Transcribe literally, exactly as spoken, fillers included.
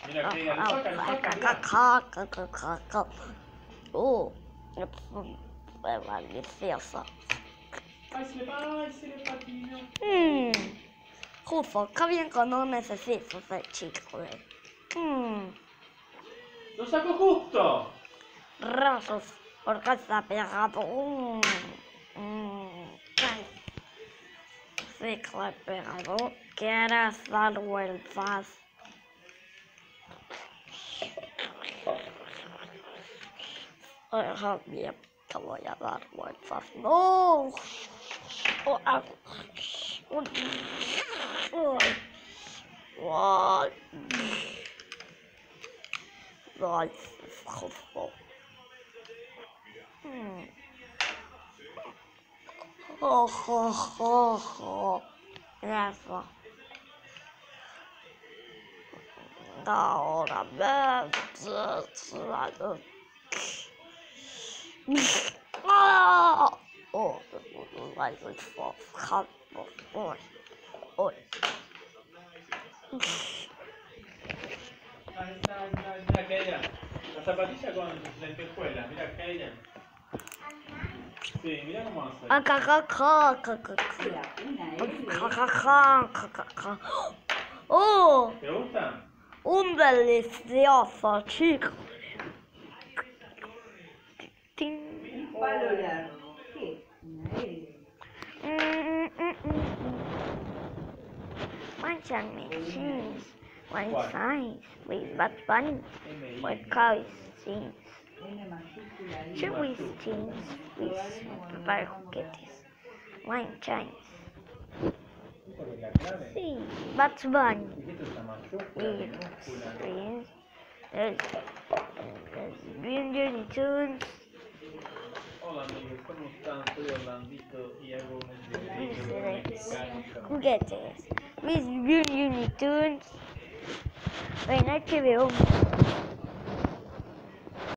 Mira que saca, saca, saca. Oh, es delicioso. Ay, se le va, ay, se le patinó. Mmm, justo, qué bien que no necesito ese chicle. Mmm, ¡Lo sacó justo! rayos, porque está pegado. Mmm, mmm, sí que he pegado. ¿Quieres dar vueltas? Oiga, bien, te voy a dar vueltas. ¡No! Oh, ah. Ay, ay, justo. Ojo, ojo. Eso. Ahora ven. Oh, I was for cut boy. Oh. Ahí está, ahí está, mira que ella. La zapatilla con lentejuelas, mira que ella. Sí, mira cómo hace. Ah, ca, ca, ca, ca, ca, ca, ca, ca, ca, ca. Oh, ¿Te gusta? un delicioso chico. Un palo largo. ¿Qué? Manchang me cheese, one size, with bad bunny, with cows, scenes. Two with teens, with prepare juguetes. One Chinese. Sí, Bugs Bunny. With screens. There's, there's Looney Tunes. Hola amigos, ¿cómo están? Soy Orlandito y hago un video mexicano. Juguetes. With Looney Tunes. En H B O Max.